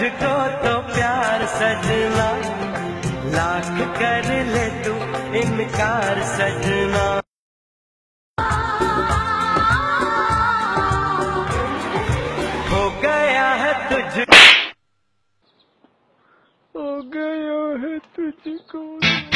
तुझको तो प्यार सजना, लाख कर ले तू इनकार सजना। हो गया है तुझको